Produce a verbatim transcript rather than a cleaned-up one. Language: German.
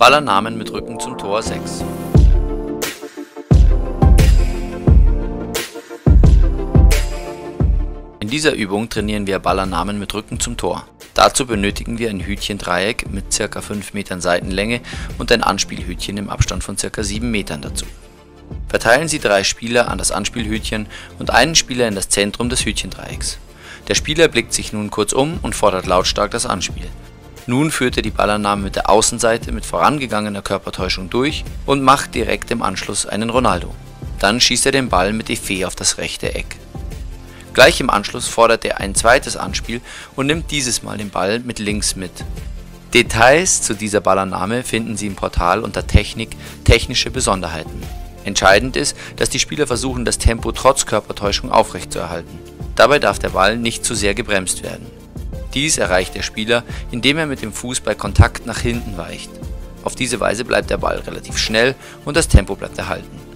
Ballernamen mit Rücken zum Tor sechs. In dieser Übung trainieren wir Ballernamen mit Rücken zum Tor. Dazu benötigen wir ein Hütchendreieck mit ca. fünf Metern Seitenlänge und ein Anspielhütchen im Abstand von ca. sieben Metern dazu. Verteilen Sie drei Spieler an das Anspielhütchen und einen Spieler in das Zentrum des Hütchendreiecks. Der Spieler blickt sich nun kurz um und fordert lautstark das Anspiel. Nun führt er die Ballernamen mit der Außenseite mit vorangegangener Körpertäuschung durch und macht direkt im Anschluss einen Ronaldo. Dann schießt er den Ball mit Effet auf das rechte Eck. Gleich im Anschluss fordert er ein zweites Anspiel und nimmt dieses Mal den Ball mit links mit. Details zu dieser Ballername finden Sie im Portal unter Technik – Technische Besonderheiten. Entscheidend ist, dass die Spieler versuchen, das Tempo trotz Körpertäuschung aufrechtzuerhalten. Dabei darf der Ball nicht zu sehr gebremst werden. Dies erreicht der Spieler, indem er mit dem Fuß bei Kontakt nach hinten weicht. Auf diese Weise bleibt der Ball relativ schnell und das Tempo bleibt erhalten.